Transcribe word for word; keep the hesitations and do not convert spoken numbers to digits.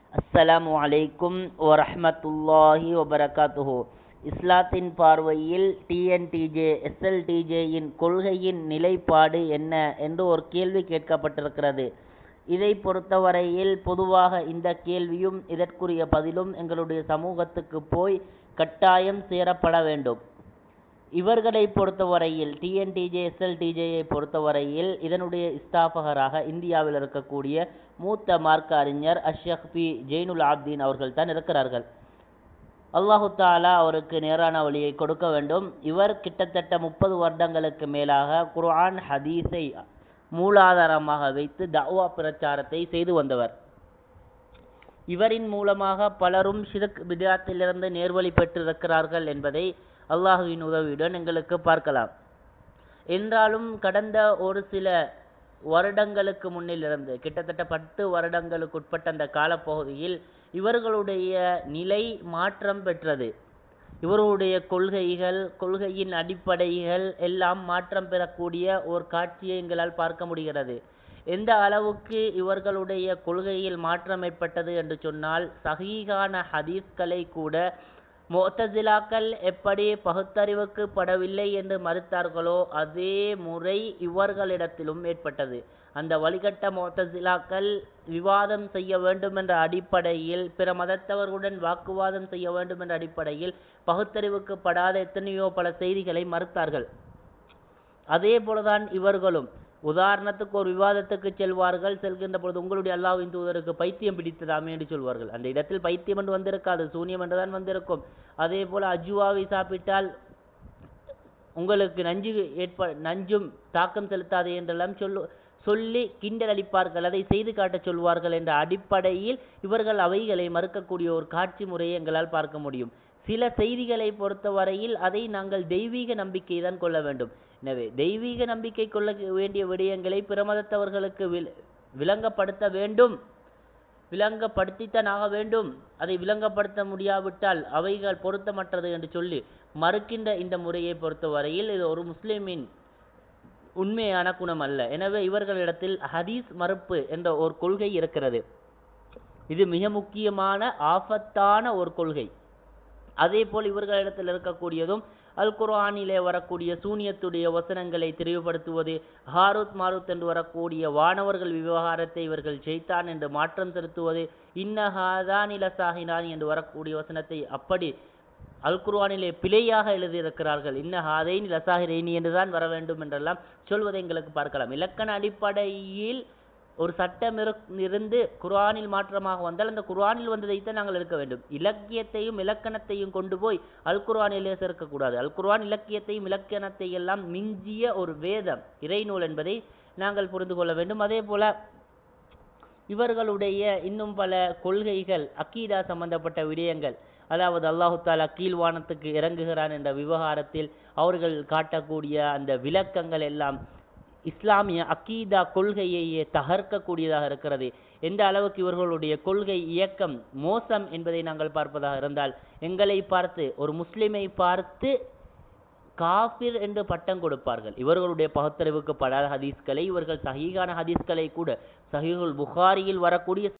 அஸ்ஸலாமு அலைக்கும் வரஹ்மத்துல்லாஹி வபரகாத்துஹு. இஸ்லாத்தின் பார்வையில் டிஎன்டிஜே எஸ்எல்டிஜேயின் கொள்கையின் நிலைப்பாடு என்ன என்று ஒரு கேள்வி கேட்கப்பட்டிருக்கிறது. இதை பொறுத்தவரையில் பொதுவாக இந்த கேள்வியும் இதற்குரிய பதிலும் எங்களுடைய சமூகத்துக்கு போய் கட்டாயம் சேரப்பட வேண்டும். இவர்களை பொறுத்தவரையில் டிஎன்டிஜே எஸ்எல்டிஜேயை பொறுத்தவரையில் இதனுடைய ஸ்தாபகராக இந்தியாவில் இருக்கக்கூடிய மூத்த மார்க்க அறிஞர் அஷ்ஷக் பி ஜெயினுல் ஆப்தீன் அவர்கள் தான் இருக்கிறார்கள். அல்லாஹு தாலா அவருக்கு நேரான வழியை கொடுக்க வேண்டும். இவர் கிட்டத்தட்ட முப்பது வருடங்களுக்கு மேலாக குர்ஆன் ஹதீஸை மூலாதாரமாக வைத்து தஅவா பிரச்சாரத்தை செய்து வந்தவர். இவரின் மூலமாக பலரும் ஷிர்க் பித்அத்திலிருந்து நேர்வழி பெற்றிருக்கிறார்கள் என்பதை அல்லாஹுவின் உதவியுடன் எங்களுக்கு பார்க்கலாம். என்றாலும் கடந்த ஒரு சில வருடங்களுக்கு முன்னிலிருந்து கிட்டத்தட்ட பத்து வருடங்களுக்கு உட்பட்ட அந்த காலப்பகுதியில் இவர்களுடைய நிலை மாற்றம் பெற்றது. இவர்களுடைய கொள்கைகள் கொள்கையின் அடிப்படைகள் எல்லாம் மாற்றம் பெறக்கூடிய ஒரு காட்சியை எங்களால் பார்க்க முடிகிறது. எந்த அளவுக்கு இவர்களுடைய கொள்கையில் மாற்றம் ஏற்பட்டது என்று சொன்னால், சஹீஹான ஹதீஸ்களை கூட முஅ்தஸிலாக்கள் எப்படி பகுத்தறிவுக்கு படவில்லை என்று மறுத்தார்களோ அதே முறை இவர்களிடத்திலும் ஏற்பட்டது. அந்த வழிகட்ட முஅ்தஸிலாக்கள் விவாதம் செய்ய வேண்டும் என்ற அடிப்படையில், பிற மதத்தவர்களுடன் வாக்குவாதம் செய்ய வேண்டும் என்ற அடிப்படையில் பகுத்தறிவுக்கு படாத எத்தனையோ பல செய்திகளை மறுத்தார்கள். அதே போலதான் இவர்களும் உதாரணத்துக்கு ஒரு விவாதத்துக்கு செல்வார்கள். செல்கின்ற பொழுது உங்களுடைய அல்லாஹ்வின் தூதருக்கு பைத்தியம் பிடித்ததாமே என்று சொல்வார்கள். அந்த இடத்தில் பைத்தியம் என்று வந்திருக்காது, சூன்யம் என்றுதான் வந்திருக்கும். அதே போல அஜுவாவை சாப்பிட்டால் உங்களுக்கு நஞ்சு ஏற்ப நஞ்சும் தாக்கம் செலுத்தாது என்றெல்லாம் சொல்லு சொல்லி கிண்டல் அளிப்பார்கள். அதை செய்து காட்ட சொல்வார்கள் என்ற அடிப்படையில் இவர்கள் அவைகளை மறுக்கக்கூடிய ஒரு காட்சி முறையை எங்களால் பார்க்க முடியும். சில செய்திகளை பொறுத்தவரையில் அதை நாங்கள் தெய்வீக நம்பிக்கை தான் கொள்ள வேண்டும். எனவே தெய்வீக நம்பிக்கை கொள்ள வேண்டிய விடயங்களை பிரமதத்தவர்களுக்கு விளங்கப்படுத்த வேண்டும், விளங்கப்படுத்தித்தான் ஆக வேண்டும். அதை விளங்கப்படுத்த முடியாவிட்டால் அவைகள் பொருத்தமற்றது என்று சொல்லி மறுக்கின்ற இந்த முறையை பொறுத்தவரையில் இது ஒரு முஸ்லிமின் உண்மையான குணம் அல்ல. எனவே இவர்களிடத்தில் ஹதீஸ் மறுப்பு என்ற ஒரு கொள்கை இருக்கிறது. இது மிக முக்கியமான ஆபத்தான ஒரு கொள்கை. அதே போல் இவர்களிடத்தில் இருக்கக்கூடியதும் அல் குர்ஆனிலே வரக்கூடிய சூனியத்துடைய வசனங்களை தெளிவுபடுத்துவது, ஹாரூத் மாரூத் என்று வரக்கூடிய வானவர்கள் விவகாரத்தை இவர்கள் ஷைத்தான் என்று மாற்றம் செலுத்துவது, இன்னஹாதான் இலசாஹினான் என்று வரக்கூடிய வசனத்தை அப்படி அல் குர்ஆனிலே பிழையாக எழுதியிருக்கிறார்கள். இன்னஹாதைன் இலசாஹிரைனி என்றுதான் வர வேண்டும் என்றெல்லாம் சொல்வதை எங்களுக்கு பார்க்கலாம். இலக்கண அடிப்படையில் ஒரு சட்டம் இருந்து குர்ஆனில் மாற்றமாக வந்தால் அந்த குர்ஆனில் வந்ததைத்தான் நாங்கள் எடுக்க வேண்டும். இலக்கியத்தையும் இலக்கணத்தையும் கொண்டு போய் அல் குர்ஆனிலே சேர்க்கக்கூடாது. அல் குர்ஆன் இலக்கியத்தையும் இலக்கணத்தை எல்லாம் மிஞ்சிய ஒரு வேதம், இறைநூல் என்பதை நாங்கள் புரிந்து கொள்ள வேண்டும். அதே போல இவர்களுடைய இன்னும் பல கொள்கைகள், அக்கீதா சம்பந்தப்பட்ட விடயங்கள், அதாவது அல்லாஹு தாலா கீழ்வானத்துக்கு இறங்குகிறான் என்ற விவகாரத்தில் அவர்கள் காட்டக்கூடிய அந்த விளக்கங்கள் எல்லாம் இஸ்லாமிய அக்கீதா கொள்கையையே தகர்க்கக்கூடியதாக இருக்கிறது. எந்த அளவுக்கு இவர்களுடைய கொள்கை இயக்கம் மோசம் என்பதை நாங்கள் பார்ப்பதாக இருந்தால், எங்களை பார்த்து ஒரு முஸ்லிமை பார்த்து காஃபிர் என்று பட்டம் கொடுப்பார்கள். இவர்களுடைய பகுத்தறிவுக்கு படாத ஹதீஸ்களை, இவர்கள் சஹீஹான ஹதீஸ்களை கூட, சஹீஹுல் புகாரியில் வரக்கூடிய